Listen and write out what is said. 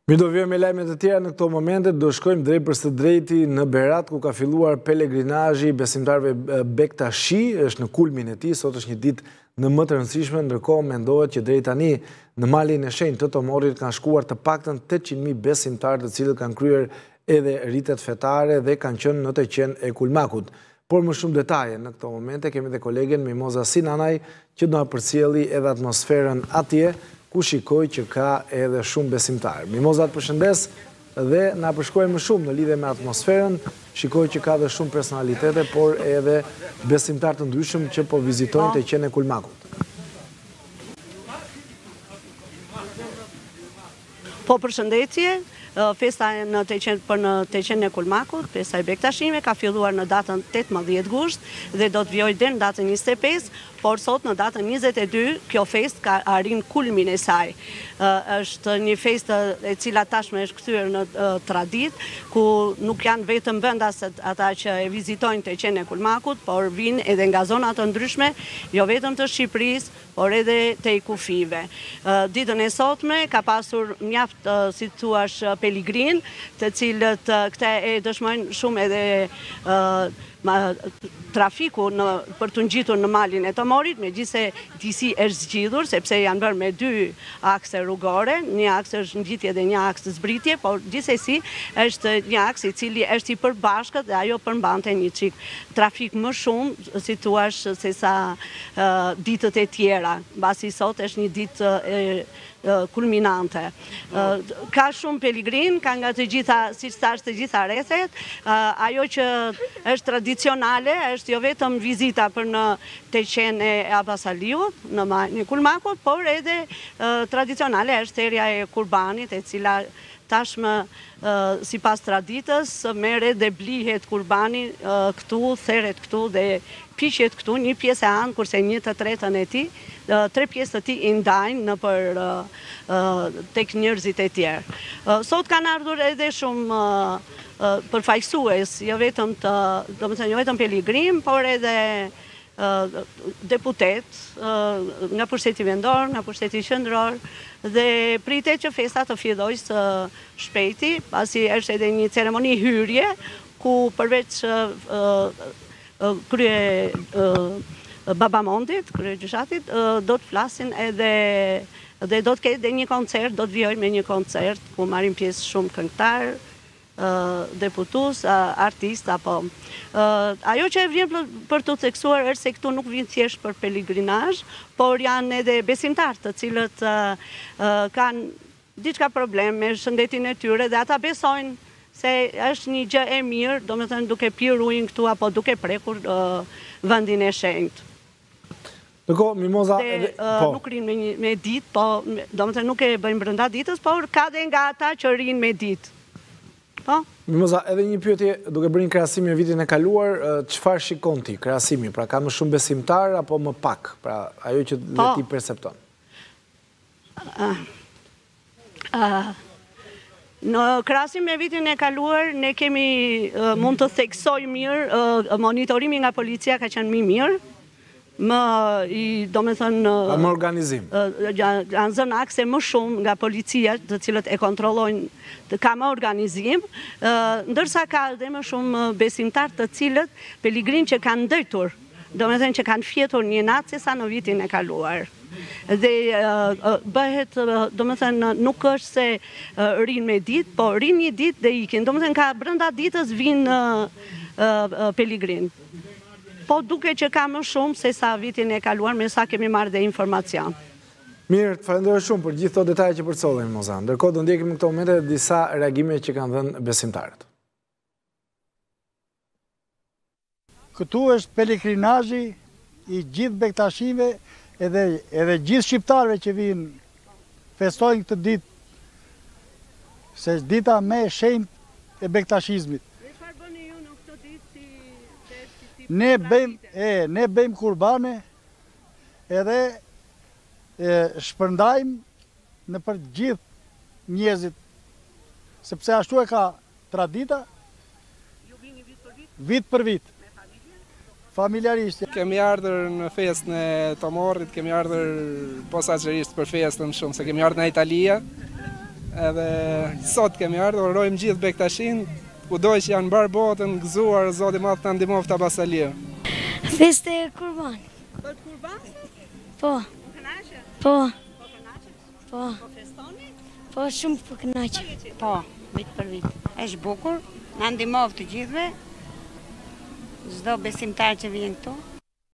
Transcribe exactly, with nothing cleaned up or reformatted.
Mi do vjojmë me lajmet e tjera në këto momente, do shkojmë drejt për së drejti në Berat, ku ka filluar pelegrinazhi besimtarëve Bektashi, është në kulmin e tij, sot është një ditë në më të rëndësishme, ndërkohë mendohet që deri tani në malin e shenjtë të Tomorit kanë shkuar të paktën tetëqind mijë besimtarë, të cilët kanë kryer edhe ritet fetare dhe kanë qenë në të qenë e kulmakut. Por më shumë detaje në këto momente kemi dhe kolegen Mimoza Sinanaj që do na përcjelli edhe atmosferën atje, ku shikoj që ka edhe shumë besimtarë. Mimoza të përshëndes dhe na përshkruaj më shumë në lidhje me atmosferën, shikoj që ka dhe shumë personalitete, por edhe besimtarë të ndryshëm që po vizitojnë të qenë e kulmakut. Po përshëndetje, festa në të qenë për në të qenë e kulmakut, festa e Bektashime ka filluar në datën tetëmbëdhjetë gusht dhe do të vjojë deri në datën njëzet e pesë, por sot në datën njëzet e dy kjo fest ka arrin kulmin e saj. Është një festë e cila tashmë është kthyer në traditë, ku nuk janë vetëm vendaset ata që e vizitojnë të qenë e kulmakut, por vinë edhe nga zona të ndryshme, jo vetëm të Shqipërisë, por edhe të i kufive. Ditën e sotme ka pasur mjaft, si thuash, peligrin, të cilët këta e dëshmojnë shumë edhe trafiku për të ngjitur në malin e Tomorit, megjithëse disi është zgjidhur, sepse janë bërë me dy akse rrugore, një aks është ngjitje dhe një aks zbritje, por gjithsesi është një aks i cili është i përbashkët dhe ajo përmbante një çik trafik më shumë, si thuash, se sa ditët e tjera, mbasi sot është një ditë e kulminante. Ka shumë peligrin, ka nga të gjitha, si thash, të gjitha rrethet. Ajo që është tradicionale është jo vetëm vizita për në të qenë e Abasaliut, në majën e kulmakut, por edhe tradicionale është therrja e kurbanit, e cila tashmë si pas traditës merret dhe blihet kurbani këtu, theret këtu dhe piqet këtu, një pjesë e anë, kurse një të tretën e tij, tre pjesë të tij i ndajnë në për tek njerëzit e tjerë. Sot kanë ardhur edhe shumë përfaqësues, jo vetëm të, domethënë jo vetëm peligrim, por edhe deputet nga pushteti vendor, nga pushteti qendror, dhe pritet që festa të fillojë së shpejti, pasi është edhe një ceremoni hyrje, ku përveç krye babamondit, krye gjyshatit, do të flasin edhe dhe do të ketë edhe një koncert, do të vijojnë me një koncert ku marrin pjesë shumë këngëtar, deputus, artist, apo. Ajo që e vjen për të theksuar është se këtu nuk vinë thjesht për peligrinazh, por janë edhe besimtarë të cilët kanë diçka problem me shëndetin e tyre dhe ata besojnë se është një gjë e mirë, domethënë duke pirë ujin këtu apo duke prekur vendin e shenjtë. Dëko, Mimoza... Nuk rinë me ditë, po, domethënë nuk e bëjnë brenda ditës, por ka dhe nga ata që rinë me ditë. Mimoza, edhe një pyetje, duke bërë një krahasim me vitin e kaluar, çfarë shikon ti krahasimi? Pra ka më shumë besimtar apo më pak? Pra ajo që le ti percepton. Në krahasim me vitin e kaluar, ne kemi mund të theksoj mirë, monitorimi nga policia ka qenë më mirë. Më i, do me thënë... Më organizim. Janë zënë akse më shumë nga policia, të cilët e kontrollojnë, ka më organizim, ndërsa ka dhe më shumë besimtar të cilët peligrin që kanë ndërtur, do me thënë që kanë fjetur një natë se sa në vitin e kaluar. Dhe bëhet, do me thënë, nuk është se rinë me ditë, po rinë një ditë dhe ikin, do me thënë ka brenda ditës vinë peligrin. Po duke që ka më shumë se sa vitin e kaluar, me sa kemi marrë dhe informacion. Mirë, të falenderoj shumë për gjithë to detaje që përcollën, Mimoza. Ndërkohë do ndjekim në këto momente disa reagime që kanë dhënë besimtarët. Këtu është peligrinazhi i gjithë Bektashive edhe edhe gjithë shqiptarëve që vinë festojnë këtë ditë, se është dita më e shenjtë e bektashizmit. Ne bëjmë, e, ne bëjmë kurbane edhe e, shpërndajmë në për gjithë njerëzit, sepse ashtu e ka tradita, vit për vit, familjarisht. Kemi ardhur në festën e Tomorit, kemi ardhur posaçërisht për festën shumë, se kemi ardhur në Italia, edhe sot kemi ardhur, urojmë gjithë Bektashin, kudo që janë mbar botën, gëzuar, Zoti Madh ta ndihmoftë ta basalie. Feste e kurban. Për kurban? Po, Kënaqe? po, Po kënaqe? po, Po festoni? po shumë po kënaqe. Po, vit për vit. Është bukur, na ndihmov të gjithëve, çdo besimtar që vjen këtu.